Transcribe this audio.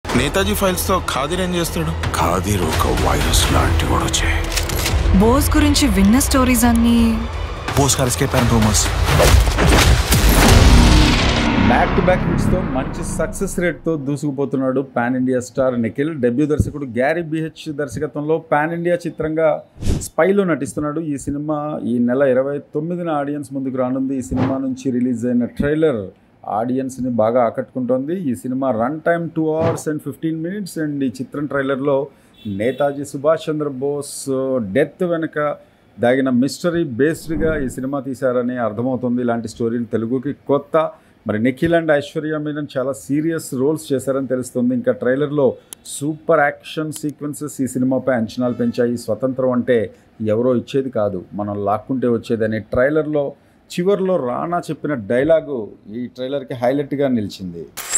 Netaji files తో ఖాదీర్ ఏం చేస్తాడు? ఖాదీర్ ఒక వైరస్ లాంటి వాడొచ్చే. బోస్ గురించి విన్న స్టోరీస్ అన్ని బోస్ గారు ఎస్కేప్ అయిన రూమర్స్. బ్యాక్ టు బ్యాక్ హిట్స్తో మంచి సక్సెస్ రేట్తో దూసుకుపోతున్నాడు pan India star Nikhil. Debut దర్శకుడు గ్యారీ బిహెచ్ దర్శకత్వంలో పాన్ ఇండియా చిత్రంగా స్పైలో నటిస్తున్నాడు. ఈ సినిమా ఈ నెల 29న ఆడియన్స్ ముందుకు రానుంది. ఈ సినిమా నుంచి రిలీజ్ అయిన ట్రైలర్ ఆడియన్స్ని బాగా ఆకట్టుకుంటోంది. ఈ సినిమా run time 2 hours and 15 minutes. And ఈ చిత్రం ట్రైలర్లో నేతాజీ సుభాష్ చంద్రబోస్ డెత్ వెనుక దాగిన మిస్టరీ బేస్డ్గా ఈ సినిమా తీశారని అర్థమవుతుంది. ఇలాంటి స్టోరీలు తెలుగుకి కొత్త. మరి నిఖిల్ అండ్ ఐశ్వర్య మీనన్ చాలా సీరియస్ రోల్స్ చేశారని తెలుస్తుంది. ఇంకా ట్రైలర్లో సూపర్ యాక్షన్ సీక్వెన్సెస్ ఈ సినిమాపై అంచనాలు పెంచాయి. స్వతంత్రం అంటే ఎవరో ఇచ్చేది కాదు, మనం లాక్కుంటే వచ్చేదని ట్రైలర్లో చివర్లో రానా చెప్పిన డైలాగు ఈ ట్రైలర్కి హైలైట్గా నిలిచింది.